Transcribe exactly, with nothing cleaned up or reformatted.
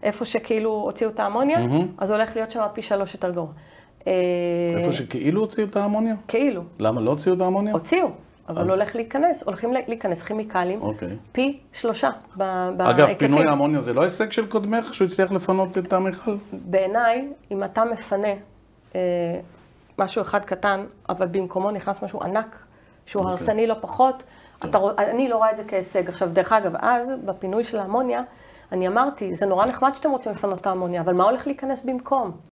איפה שכאילו הוציאו את האמוניה, אז הולך להיות שם פי שלוש יותר גרוע. איפה שכאילו הוציאו את האמוניה? כאילו. למה לא הוציאו את האמוניה? הוציאו, אבל הולך להיכנס, הולכים להיכנס כימיקלים, פי שלושה בהיקפים. אגב, פינוי האמוניה זה לא הישג של קודמך, שהוא הצליח לפנות את המכל? בעיניי, אם אתה מפנה משהו אחד קטן, אבל במקומו נכנס משהו ענק, שהוא הרסני לא פחות, אני לא רואה את זה כהישג. עכשיו, דרך אגב, אז, בפינוי של האמוניה, אני אמרתי, זה נורא נחמד שאתם רוצים לפנות את האמוניה, אבל מה הולך להיכנס במקום?